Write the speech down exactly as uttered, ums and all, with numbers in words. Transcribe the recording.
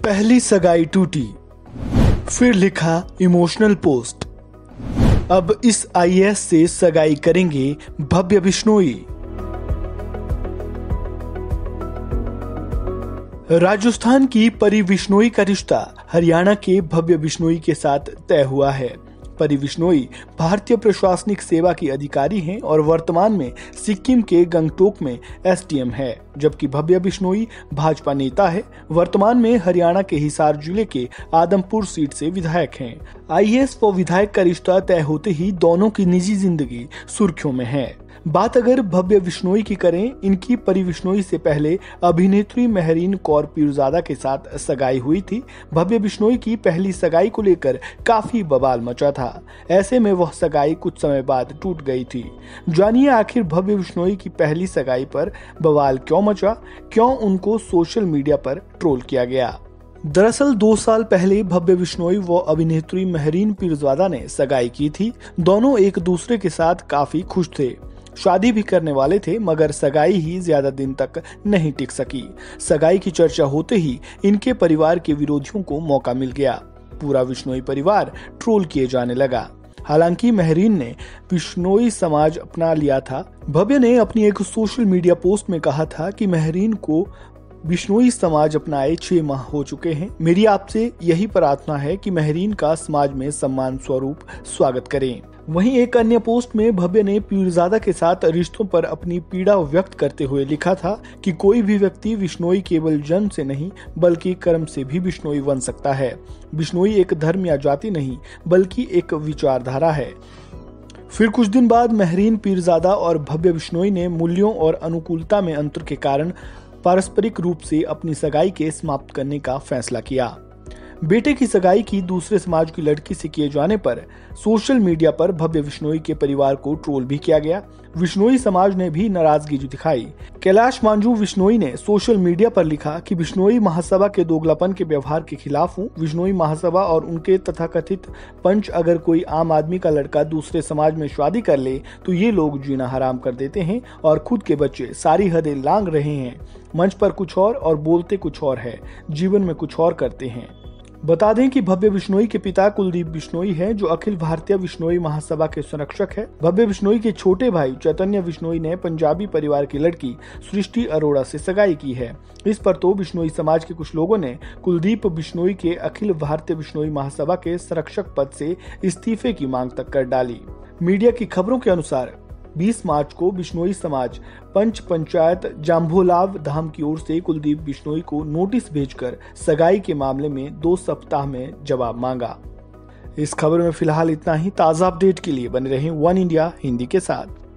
पहली सगाई टूटी, फिर लिखा इमोशनल पोस्ट। अब इस आई ए एस से सगाई करेंगे भव्य बिश्नोई। राजस्थान की परी बिश्नोई का रिश्ता हरियाणा के भव्य बिश्नोई के साथ तय हुआ है। परी बिश्नोई भारतीय प्रशासनिक सेवा की अधिकारी हैं और वर्तमान में सिक्किम के गंगटोक में एस डी एम है, जबकि भव्य बिश्नोई भाजपा नेता है। वर्तमान में हरियाणा के हिसार जिले के आदमपुर सीट से विधायक हैं। आई ए एस व विधायक का रिश्ता तय होते ही दोनों की निजी जिंदगी सुर्खियों में है। बात अगर भव्य बिश्नोई की करें, इनकी परी बिश्नोई से पहले अभिनेत्री मेहरीन कौर पीरजादा के साथ सगाई हुई थी। भव्य बिश्नोई की पहली सगाई को लेकर काफी बवाल मचा था। ऐसे में वह सगाई कुछ समय बाद टूट गई थी। जानिए आखिर भव्य बिश्नोई की पहली सगाई पर बवाल क्यों मचा, क्यों उनको सोशल मीडिया पर ट्रोल किया गया। दरअसल दो साल पहले भव्य बिश्नोई व अभिनेत्री मेहरीन पीरजादा ने सगाई की थी। दोनों एक दूसरे के साथ काफी खुश थे, शादी भी करने वाले थे, मगर सगाई ही ज्यादा दिन तक नहीं टिक सकी। सगाई की चर्चा होते ही इनके परिवार के विरोधियों को मौका मिल गया। पूरा बिश्नोई परिवार ट्रोल किए जाने लगा। हालांकि मेहरीन ने बिश्नोई समाज अपना लिया था। भव्य ने अपनी एक सोशल मीडिया पोस्ट में कहा था कि मेहरीन को बिश्नोई समाज अपनाए छह माह हो चुके हैं। मेरी आपसे यही प्रार्थना है कि मेहरीन का समाज में सम्मान स्वरूप स्वागत करें। वहीं एक अन्य पोस्ट में भव्य ने पीरजादा के साथ रिश्तों पर अपनी पीड़ा व्यक्त करते हुए लिखा था कि कोई भी व्यक्ति बिश्नोई केवल जन्म से नहीं बल्कि कर्म से भी बिश्नोई बन सकता है। बिश्नोई एक धर्म या जाति नहीं बल्कि एक विचारधारा है। फिर कुछ दिन बाद मेहरीन पीरजादा और भव्य बिश्नोई ने मूल्यों और अनुकूलता में अंतर के कारण पारस्परिक रूप से अपनी सगाई के समाप्त करने का फैसला किया। बेटे की सगाई की दूसरे समाज की लड़की से किए जाने पर सोशल मीडिया पर भव्य बिश्नोई के परिवार को ट्रोल भी किया गया। बिश्नोई समाज ने भी नाराजगी दिखाई। कैलाश मांझू बिश्नोई ने सोशल मीडिया पर लिखा कि बिश्नोई महासभा के दोगलापन के व्यवहार के खिलाफ हूँ। बिश्नोई महासभा और उनके तथाकथित पंच अगर कोई आम आदमी का लड़का दूसरे समाज में शादी कर ले तो ये लोग जीना हराम कर देते हैं और खुद के बच्चे सारी हदें लांघ रहे हैं। मंच पर कुछ और और बोलते कुछ और है, जीवन में कुछ और करते हैं। बता दें कि भव्य बिश्नोई के पिता कुलदीप बिश्नोई हैं, जो अखिल भारतीय बिश्नोई महासभा के संरक्षक है। भव्य बिश्नोई के छोटे भाई चैतन्य बिश्नोई ने पंजाबी परिवार की लड़की सृष्टि अरोड़ा से सगाई की है। इस पर तो बिश्नोई समाज के कुछ लोगों ने कुलदीप बिश्नोई के अखिल भारतीय बिश्नोई महासभा के संरक्षक पद से इस्तीफे की मांग तक कर डाली। मीडिया की खबरों के अनुसार बीस मार्च को बिश्नोई समाज पंच पंचायत जाम्भोलाव धाम की ओर से कुलदीप बिश्नोई को नोटिस भेजकर सगाई के मामले में दो सप्ताह में जवाब मांगा। इस खबर में फिलहाल इतना ही। ताज़ा अपडेट के लिए बने रहें वन इंडिया हिंदी के साथ।